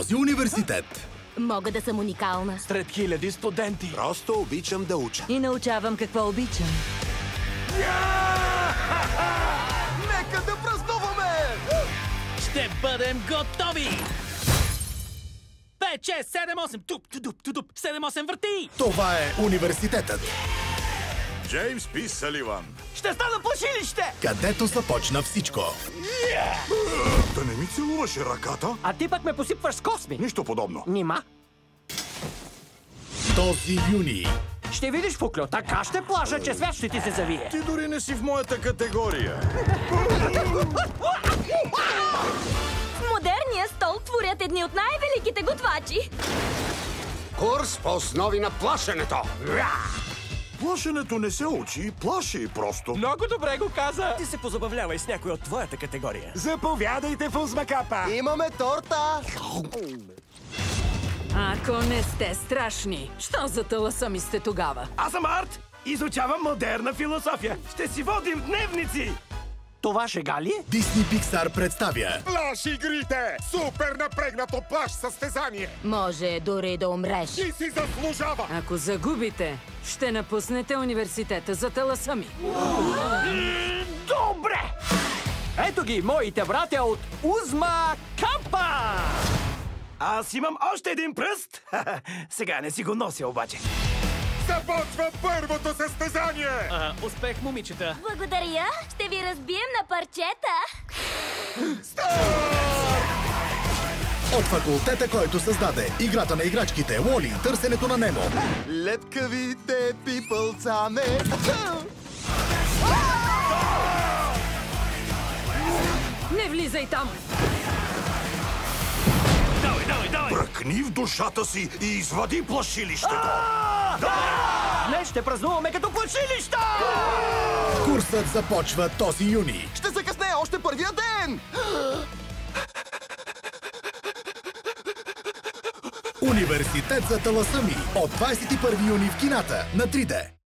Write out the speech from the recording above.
този университет. Мога да съм уникална. Сред хиляди студенти. Просто обичам да уча. И научавам какво обичам. Нека да празнуваме! Ще бъдем готови! 5, 6, 7, 8, туп, 7, 8, върти! Това е университетът, Джеймс Пи Саливан. Ще стана по училище! където започна всичко. Да не ми целуваше ръката? А ти пък ме посипваш с косми. Нищо подобно. Нима? Този юни Ще видиш, Фуклю, така ще плаша, че свят ще ти се завие. Ти дори не си в моята категория. В модерния стол творят едни от най-великите готвачи. Курс по основи на плашенето. Плашенето не се учи, плаши просто. Много добре го каза. Ти се позабавлявай с някой от твоята категория. Заповядайте в Узмакапа. Имаме торта! Ако не сте страшни, що за таласъми сте тогава? Аз съм Арт. Изучавам модерна философия. Ще си водим дневници. Това шега ли? Дисни Пиксар представя Плаш игрите! Супер напрегнато плаш състезание! Може дори да умреш. И си заслужава! Ако загубите, ще напуснете университета за таласъми. Добре! Ето ги, моите братя от Узмакапа! Аз имам още един пръст. Сега не си го нося обаче. Започва първото състезание! Успех, момичета. Благодаря. Ще ви разбием на парчета. от факултета, който създаде играта на играчките, Уоли, търсенето на Немо. Лепкавите пипълцаме. Не влизай там! Давай! Бръкни в душата си и извади плашилището. Днес ще празнуваме като плашилища! Курсът започва този юни. Ще закъснее още първия ден! Университет за таласъми от 21 юни в кината на 3D.